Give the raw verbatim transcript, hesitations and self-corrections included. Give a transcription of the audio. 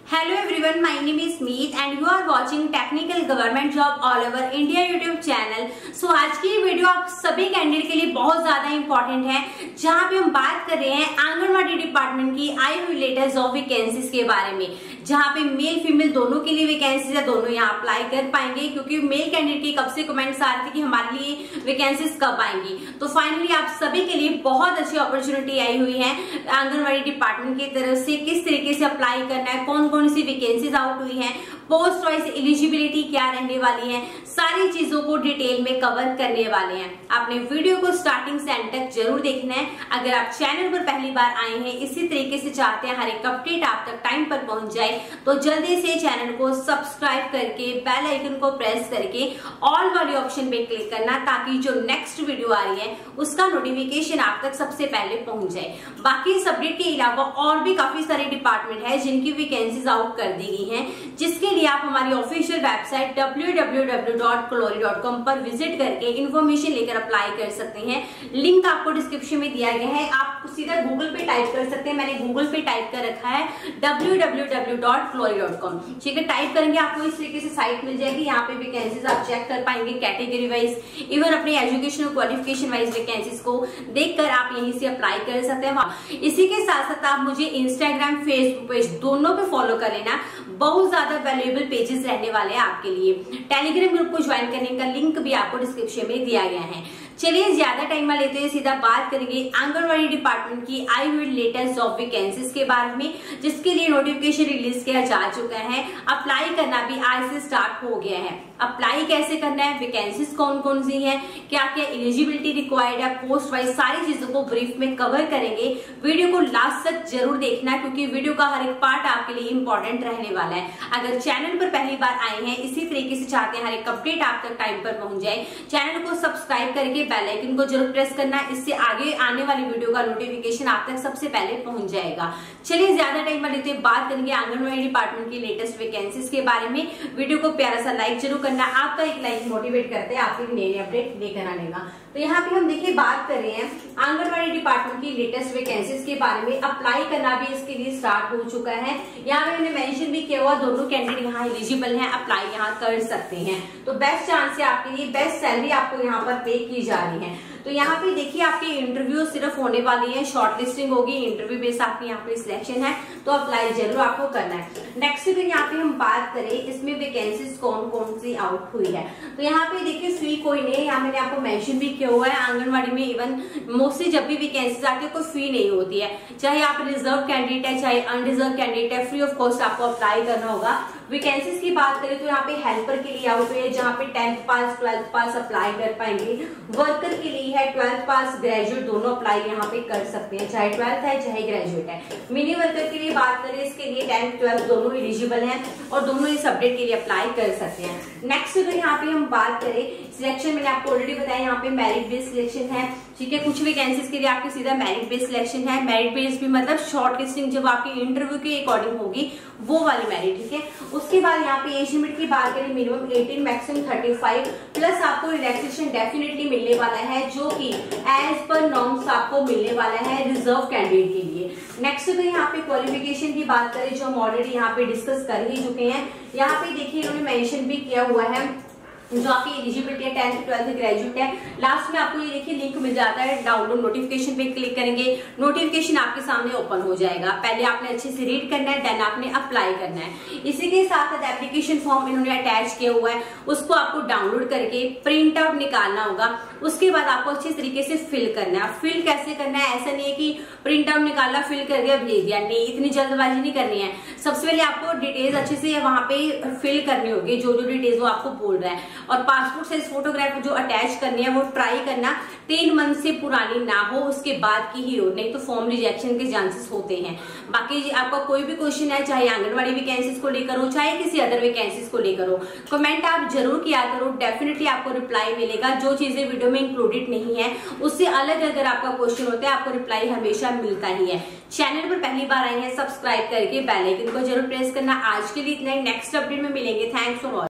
Hello everyone, my name is Meet and you are watching Technical Government Job All Over India YouTube channel. So आज की video आप सभी candidate के लिए बहुत ज्यादा इंपॉर्टेंट है, जहां पे हम बात कर रहे हैं आंगनवाड़ी डिपार्टमेंट की आई हुई लेटेस्ट जॉब वैकेंसीज के बारे में, जहां पे मेल फीमेल दोनों के लिए वैकेंसीज है, दोनों यहाँ अप्लाई कर पाएंगे। क्योंकि मेल कैंडिडेट के कब से कमेंट्स आ रहे थे कि हमारे लिए वैकेंसीज कब आएंगी, तो फाइनली आप सभी के लिए बहुत अच्छी अपॉर्चुनिटी आई हुई है आंगनवाड़ी डिपार्टमेंट की तरफ से। किस तरीके से अप्लाई करना है, कौन कौन सी वैकेंसीज आउट हुई हैं, पोस्ट वाइज एलिजिबिलिटी क्या रहने वाली है, सारी चीजों को डिटेल में कवर करने वाले हैं। आपने वीडियो को स्टार्टिंग से एंड तक जरूर देखना है। अगर आप चैनल पर पहली बार आए हैं, इसी तरीके से चाहते हैं हर एक अपडेट आप तक टाइम पर पहुंच जाए, तो जल्दी से चैनल को सब्सक्राइब करके बेल आइकन को प्रेस करके ऑल वाले ऑप्शन पे क्लिक करना, ताकि जो नेक्स्ट वीडियो आ रही है उसका नोटिफिकेशन आप तक सबसे पहले पहुंच जाए। बाकी इस अपडेट के अलावा और भी काफी सारे डिपार्टमेंट है जिनकी वैकेंसीज आउट कर दी गई हैं, जिसके लिए आप हमारी official website W W W dot क्लोरी डॉट कॉम पर विजिट करके इन्फॉर्मेशन लेकर अप्लाई कर सकते हैं। लिंक आपको डिस्क्रिप्शन में दिया गया है, आप सीधा गूगल पे टाइप कर सकते हैं। मैंने गूगल पे टाइप कर रखा है डब्ल्यू डब्ल्यू डब्ल्यू डॉट क्लोरी डॉट कॉम। ठीक है, टाइप करेंगे आपको इस तरीके से साइट मिल जाएगी। यहाँ पे वैकेंसीज आप चेक कर पाएंगे कैटेगरी वाइज, इवन अपने एजुकेशनल क्वालिफिकेशन वाइज वैकेंसीज को देखकर आप यहीं से अप्लाई कर सकते हैं। इसी के साथ साथ आप मुझे इंस्टाग्राम फेसबुक पेज दोनों पे फॉलो कर लेना, बहुत ज्यादा वैल्यूएबल पेजेस रहने वाले हैं आपके लिए। टेलीग्राम ग्रुप को ज्वाइन करने का लिंक भी आपको डिस्क्रिप्शन में दिया गया है। चलिए ज्यादा टाइम में लेते हुए सीधा बात करेंगे आंगनवाड़ी डिपार्टमेंट की आई हुई लेटेस्ट जॉब वैकेंसीज के बारे में, जिसके लिए नोटिफिकेशन रिलीज किया जा चुका है। अप्लाई करना भी आज से स्टार्ट हो गया है। अप्लाई कैसे करना है, वैकेंसीज कौन कौन सी है, क्या क्या एलिजिबिलिटी रिक्वायर्ड है, पोस्ट वाइज सारी चीजों को ब्रीफ में कवर करेंगे। वीडियो को लास्ट तक जरूर देखना, क्योंकि वीडियो का हर एक पार्ट आपके लिए इंपॉर्टेंट रहने वाला है। अगर चैनल पर पहली बार आए हैं, इसी तरीके से चाहते हैं हर एक अपडेट आप तक टाइम पर पहुंच जाए, चैनल को सब्सक्राइब करके बेल आइकन को जरूर प्रेस करना, इससे आगे आने वाली वीडियो का नोटिफिकेशन आप तक सबसे पहले पहुंच जाएगा। चलिए ज्यादा टाइम में लेते बात करेंगे आंगनवाड़ी डिपार्टमेंट की लेटेस्ट वैकेंसीज के बारे में। वीडियो को प्यारा सा लाइक जरूर करना, आपका एक लाइक मोटिवेट करते हैं आपके नए नए अपडेट लेकर आने का। तो यहाँ पे हम देखिए बात कर रहे हैं आंगनवाड़ी डिपार्टमेंट की लेटेस्ट वैकेंसीज के बारे में। अप्लाई करना भी इसके लिए स्टार्ट हो चुका है। यहाँ पे मैंने मेंशन भी किया हुआ, दोनों कैंडिडेट यहाँ एलिजिबल हैं, अप्लाई यहाँ कर सकते हैं। तो बेस्ट चांस है आपके लिए, बेस्ट सैलरी आपको यहाँ पर पे की जा रही है। तो यहाँ पे देखिए आपके इंटरव्यू सिर्फ होने वाली है, शॉर्ट लिस्टिंग होगी, इंटरव्यू बेस आपकी यहाँ पे सिलेक्शन है, तो अप्लाई जरूर आपको करना है। नेक्स्ट अगर यहाँ पे हम बात करें इसमें वैकेंसीज कौन कौन सी आउट हुई है, तो यहाँ पे देखिए फी कोई नहीं है। यहाँ मैंने आपको मेंशन भी किया हुआ है, आंगनवाड़ी में इवन मोस्टली जब भी वैकेंसीज आती है कोई फी नहीं होती है। चाहे आप रिजर्व कैंडिडेट है, चाहे अनरिजर्व कैंडिडेट है, फ्री ऑफ कॉस्ट आपको अप्लाई करना होगा। वैकेंसीज की बात करें तो यहाँ पे हेल्पर के लिए आउट हुई है, जहाँ पे tenth pass twelfth pass apply कर पाएंगे। वर्कर के लिए है ट्वेल्थ पास ग्रेजुएट, दोनों अप्लाई यहाँ पे कर सकते हैं, चाहे ट्वेल्थ है चाहे ग्रेजुएट है। मिनी वर्कर के लिए बात करें, इसके लिए टेंथ ट्वेल्थ दोनों एलिजिबल हैं और दोनों इस अपडेट के लिए अप्लाई कर सकते हैं। नेक्स्ट अगर यहाँ पे हम बात करें सिलेक्शन, मैंने आपको ऑलरेडी बताया यहाँ पे मेरिट बेस्ड सिलेक्शन है। ठीक है, कुछ वैकेंसीज के लिए आपकी सीधा मेरिट बेस्ड सिलेक्शन है। मेरिट बेस्ड भी मतलब शॉर्ट लिस्टिंग जब आपकी इंटरव्यू के अकॉर्डिंग होगी वो वाली मेरिट। ठीक है, उसके बाद यहाँ पे एज लिमिट की बात करें, मिनिमम अठारह मैक्सिमम पैंतीस प्लस आपको रिलैक्सेशन डेफिनेटली मिलने वाला है, जो कि एज पर नॉर्म्स आपको मिलने वाला है रिजर्व कैंडिडेट के लिए। नेक्स्ट तो यहाँ पे क्वालिफिकेशन की बात करें, जो हम ऑलरेडी यहाँ पे डिस्कस कर ही चुके हैं। यहाँ पे देखिए इन्होंने मेंशन भी किया हुआ है, जो आपकी एलिजिबिलिटी है टेंथ ट्वेल्थ ग्रेजुएट है। लास्ट में आपको ये देखिए लिंक मिल जाता है, डाउनलोड नोटिफिकेशन पे क्लिक करेंगे, नोटिफिकेशन आपके सामने ओपन हो जाएगा। पहले आपने अच्छे से रीड करना है, देन आपने अप्लाई करना है। इसी के साथ साथ एप्लीकेशन फॉर्म इन्होंने अटैच किया हुआ है, उसको आपको डाउनलोड करके प्रिंट आउट निकालना होगा। उसके बाद आपको अच्छे तरीके से फिल करना है। फिल कैसे करना है, ऐसा नहीं है कि प्रिंट आउट निकाला फिल करके भेज दिया, नहीं, इतनी जल्दबाजी नहीं करनी है। सबसे पहले आपको डिटेल्स अच्छे से वहां पे फिल करनी होगी, जो जो डिटेल्स वो आपको बोल रहा है। और पासपोर्ट साइज फोटोग्राफ जो अटैच करनी है वो ट्राई करना तीन मंथ से पुरानी ना हो, उसके बाद की ही हो, नहीं तो फॉर्म रिजेक्शन के चांसेस होते हैं। बाकी आपका कोई भी क्वेश्चन है, चाहे आंगनवाड़ी वैकेंसीज को लेकर हो, चाहे किसी अदर वैकेंसीज को लेकर हो, कमेंट आप जरूर किया करो, डेफिनेटली आपको रिप्लाई मिलेगा। जो चीजें वीडियो में इंक्लूडेड नहीं है उससे अलग अगर आपका क्वेश्चन होता है, आपको रिप्लाई हमेशा मिलता ही है। चैनल पर पहली बार आए हैं, सब्सक्राइब करके बेल आइकन को जरूर प्रेस करना। आज के लिए इतना ही, नेक्स्ट अपडेट में मिलेंगे। Thanks for watching.